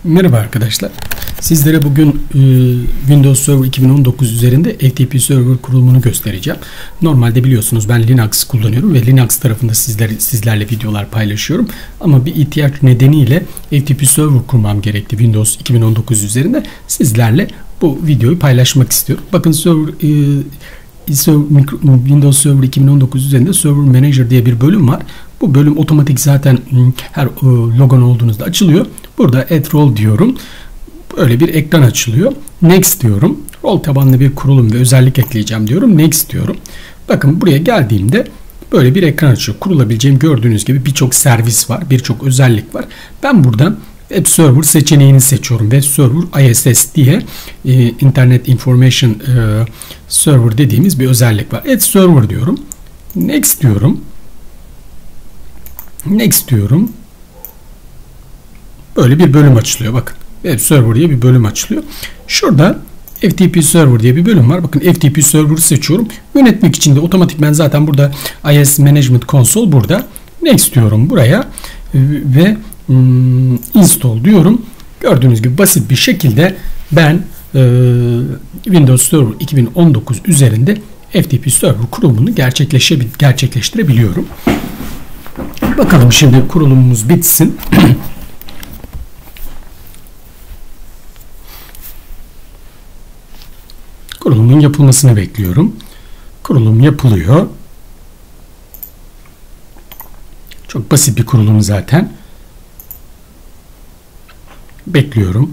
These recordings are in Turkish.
Merhaba arkadaşlar. Sizlere bugün Windows Server 2019 üzerinde FTP Server kurulumunu göstereceğim. Normalde biliyorsunuz ben Linux kullanıyorum ve Linux tarafında sizlerle videolar paylaşıyorum. Ama bir ihtiyaç nedeniyle FTP Server kurmam gerekti Windows 2019 üzerinde. Sizlerle bu videoyu paylaşmak istiyorum. Bakın Windows Server 2019 üzerinde Server Manager diye bir bölüm var. Bu bölüm otomatik zaten her logon olduğunuzda açılıyor. Burada Add Role diyorum. Böyle bir ekran açılıyor. Next diyorum. Rol tabanlı bir kurulum ve özellik ekleyeceğim diyorum. Next diyorum. Bakın buraya geldiğimde böyle bir ekran açıyor. Kurulabileceğim gördüğünüz gibi birçok servis var. Birçok özellik var. Ben buradan Web Server seçeneğini seçiyorum. Web Server ISS diye Internet Information Server dediğimiz bir özellik var. Add Server diyorum. Next diyorum. Next diyorum. Böyle bir bölüm açılıyor. Bakın. Web Server diye bir bölüm açılıyor. Şurada FTP Server diye bir bölüm var. Bakın FTP Server'ı seçiyorum. Yönetmek için de otomatikman zaten burada IS Management Console burada. Next diyorum buraya ve install diyorum. Gördüğünüz gibi basit bir şekilde ben Windows Server 2019 üzerinde FTP Server kurulumunu gerçekleştirebiliyorum. Bakalım şimdi kurulumumuz bitsin. Kurulumun yapılmasını bekliyorum. Kurulum yapılıyor. Çok basit bir kurulum zaten. Bekliyorum.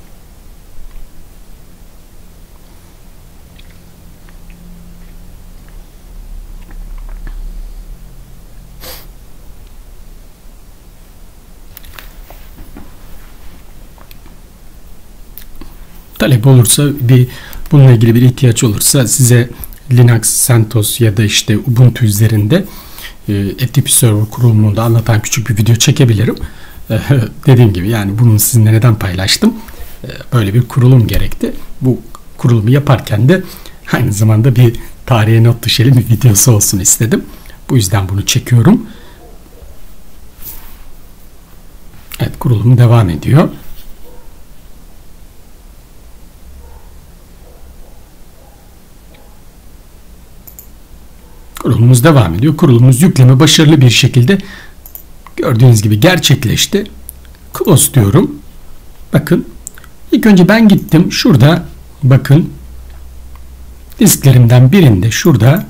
Talep olursa bununla ilgili bir ihtiyaç olursa size Linux, CentOS ya da işte Ubuntu üzerinde FTP Server kurulumunu da anlatan küçük bir video çekebilirim. Dediğim gibi yani bunu sizinle neden paylaştım? Böyle bir kurulum gerekti. Bu kurulumu yaparken de aynı zamanda bir tarihe not düşelim bir videosu olsun istedim. Bu yüzden bunu çekiyorum. Evet, kurulum devam ediyor. Kurulumumuz devam ediyor. Kurulumumuz yükleme başarılı bir şekilde gördüğünüz gibi gerçekleşti. Close diyorum. Bakın ilk önce ben gittim. Şurada bakın disklerimden birinde şurada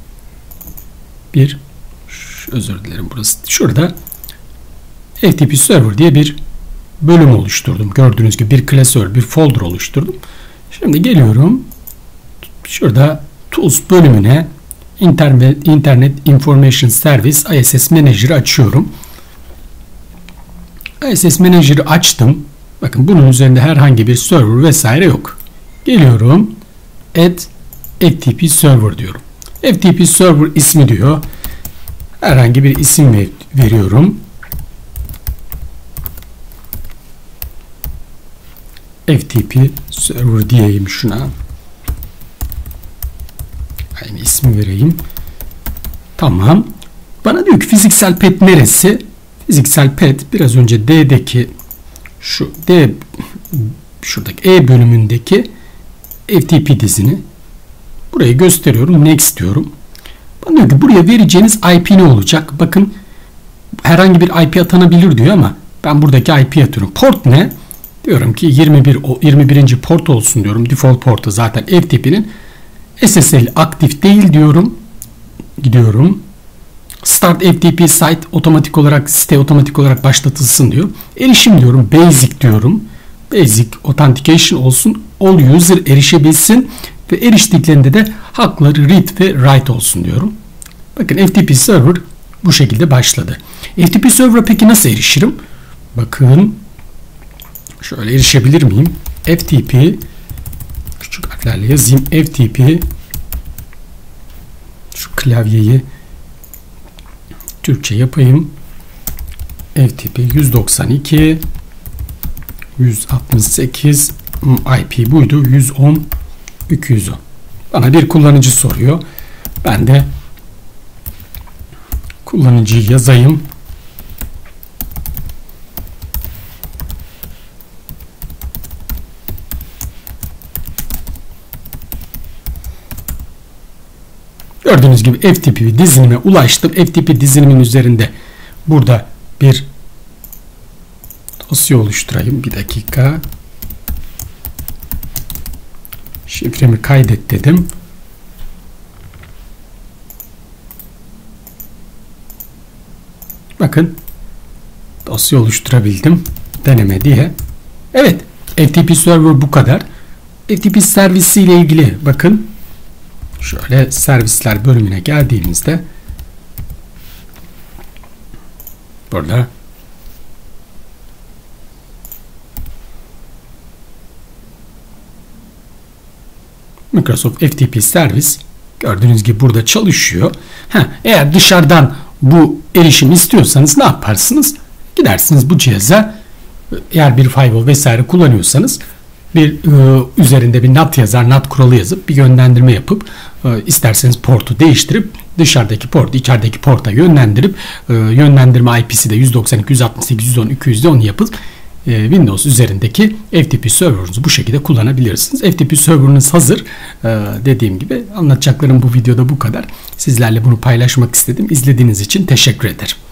özür dilerim burası. Şurada FTP Server diye bir bölüm oluşturdum. Gördüğünüz gibi bir klasör, bir folder oluşturdum. Şimdi geliyorum. Şurada Tools bölümüne Internet Information Service ISS Manager'ı açıyorum. ISS Manager'ı açtım. Bakın bunun üzerinde herhangi bir server vesaire yok. Geliyorum. Add FTP Server diyorum. FTP Server ismi diyor. Herhangi bir isim veriyorum. FTP Server diyeyim şuna. Aynı ismi vereyim. Tamam. Bana diyor ki fiziksel pet neresi? Fiziksel pet biraz önce D'deki şuradaki E bölümündeki FTP dizini burayı gösteriyorum. Next diyorum. Bana diyor ki buraya vereceğiniz IP ne olacak? Bakın herhangi bir IP atanabilir diyor ama ben buradaki IP atıyorum. Port ne? Diyorum ki 21. port olsun diyorum. Default portu zaten FTP'nin. SSL aktif değil diyorum. Gidiyorum. Start FTP site site otomatik olarak başlatılsın diyor. Erişim diyorum. Basic diyorum. Basic authentication olsun. All user erişebilsin ve eriştiklerinde de hakları read ve write olsun diyorum. Bakın FTP Server bu şekilde başladı. FTP Server'a peki nasıl erişirim? Bakın şöyle erişebilir miyim? FTP küçük harflerle yazayım. FTP şu klavyeyi Türkçe yapayım. FTP 192 168 IP buydu. 110 210. Bana bir kullanıcı soruyor. Ben de kullanıcıyı yazayım. Gördüğünüz gibi FTP dizinime ulaştım. FTP dizinimin üzerinde burada bir dosya oluşturayım. Bir dakika. Şifremi kaydet dedim. Bakın dosya oluşturabildim. Deneme diye. Evet. FTP Server bu kadar. FTP servisi ile ilgili bakın. Şöyle servisler bölümüne geldiğimizde burada Microsoft FTP servis gördüğünüz gibi burada çalışıyor. Eğer dışarıdan bu erişimi istiyorsanız ne yaparsınız? Gidersiniz bu cihaza, eğer bir firewall vesaire kullanıyorsanız bir üzerinde bir NAT yazar, NAT kuralı yazıp bir yönlendirme yapıp isterseniz portu değiştirip dışarıdaki portu içerideki porta yönlendirip yönlendirme IP'si de 192.168.110.210 yapıp Windows üzerindeki FTP server'ınızı bu şekilde kullanabilirsiniz. FTP server'ınız hazır. Dediğim gibi anlatacaklarım bu videoda bu kadar. Sizlerle bunu paylaşmak istedim. İzlediğiniz için teşekkür ederim.